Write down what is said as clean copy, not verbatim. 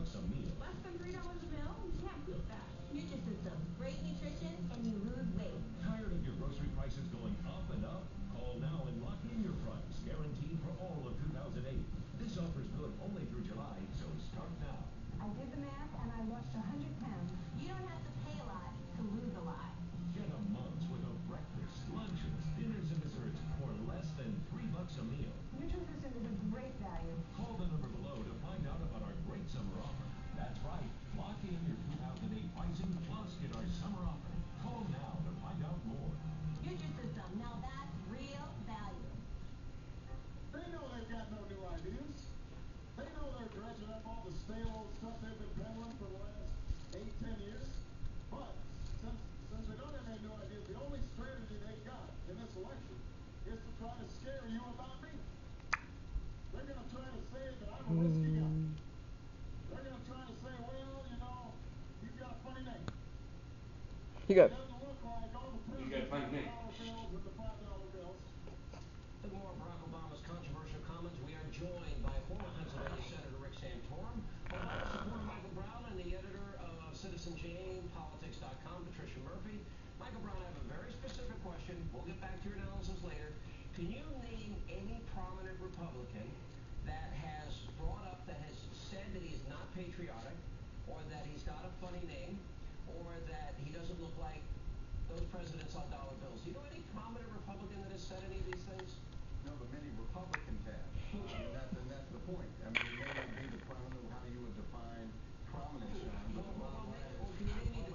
a meal. Less than $3 a meal? You can't beat that. Nutrisystem. Great nutrition and you lose weight. Tired of your grocery prices going up and up? Call now and lock in your price, guaranteed for all of 2008. This offer's good only through July, so start now. I did the math and I lost 100 pounds. You don't have to pay a lot to lose a lot. Get a month's worth of breakfast, lunches, dinners, and desserts for less than $3 a meal. Nutrisystem is a great value. Call the number below to find out about our great summer offer. That's right. Lock in your 2008 pricing plus get our summer offer. Call now to find out more. Nutrisystem. Now that's real value. They know they've got no new ideas. They know they're dredging up all the stale old stuff they've been peddling for the last 8-10 years. But since they don't have any new ideas, the only strategy they got in this election is to try to scare you about me. They're going to try to say that I'm a risky guy. They're going to try to say, well, you know, he's got a funny name. You got. It doesn't look like all the You got a funny name. $1 bills with the $5 bills. For more of Barack Obama's controversial comments, we are joined by former Pennsylvania Senator Rick Santorum, Obama supporter Michael Brown, and the editor of Citizen Jane, Politics.com, Patricia Murphy. Michael Brown, I have a very specific question. We'll get back to your analysis later. Can you name any prominent Republican that has brought up, that has said that he is not patriotic, or that he's got a funny name, or that he doesn't look like those presidents on dollar bills? Do you know any prominent Republican that has said any of these things? No, but many Republicans have. And that's the point. I mean, it may not be the prominent, how you would define prominence, Sean, but the bottom line is... Can you name any